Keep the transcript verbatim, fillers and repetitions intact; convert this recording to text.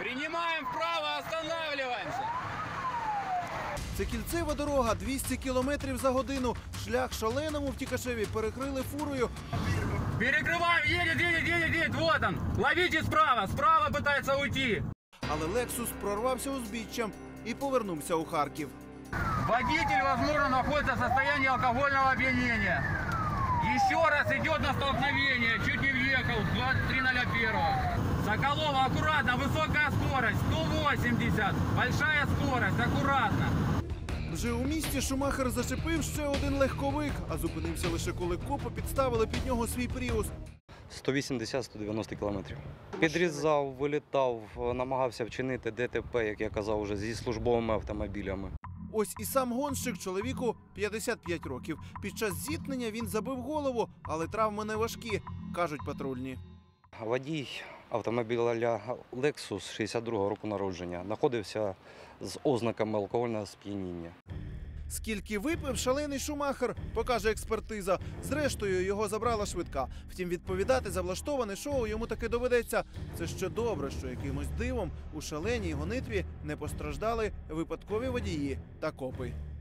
Принимаем вправо, останавливаемся. Це кільцева дорога, двісті кілометрів за годину. Шлях шаленому втікачеві перекрили фурою. Перекрываем, едет, едет, едет, едет, вот он. Ловите справа, справа пытается уйти. Але Лексус прорвався узбіччям і повернувся у Харків. Водитель, возможно, находится в состоянии алкогольного опьянения. Еще раз идет на столкновение, чуть не въехал, двадцать три ноль один. Соколова, аккуратно, высокая скорость, сто восемьдесят, большая скорость, аккуратно. Вже у місті Шумахер зачепив ще один легковик, а зупинився лише коли копи підставили під нього свій пріус. сто вісімдесят - сто дев'яносто кілометрів. Підрізав, вилітав, намагався вчинити ДТП, як я казав, вже зі службовими автомобілями. Ось і сам гонщик, чоловіку п'ятдесят п'ять років. Під час зіткнення він забив голову, але травми не важкі, кажуть патрульні. Водій автомобіля Lexus шістдесят другого року народження знаходився з ознаками алкогольного сп'яніння. Скільки випив шалений Шумахер, покаже експертиза. Зрештою, його забрала швидка. Втім, відповідати за влаштоване шоу йому таки доведеться. Це ще добре, що якимось дивом у шаленій гонитві не постраждали випадкові водії та копи.